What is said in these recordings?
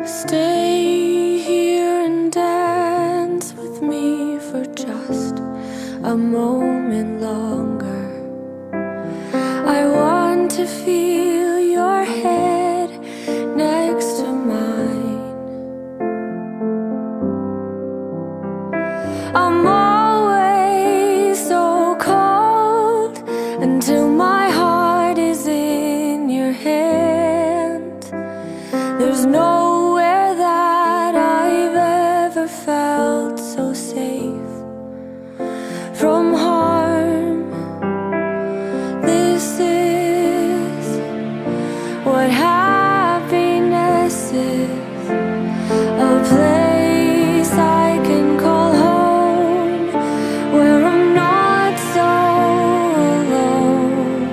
Stay here and dance with me for just a moment longer. I want to feel your head next to mine. I'm always so cold until my heart is in your hand. There's nowhere that I've ever felt so safe from harm. This is what happiness is, a place I can call home, where I'm not so alone.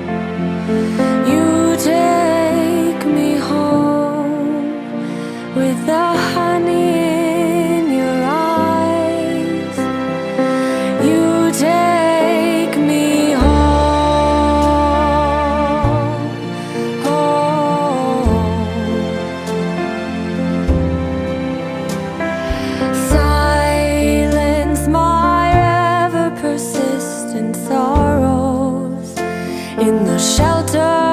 You take me home with the honey in your eyes. You take me home, home. Silence my ever-persistent sorrows in the shelter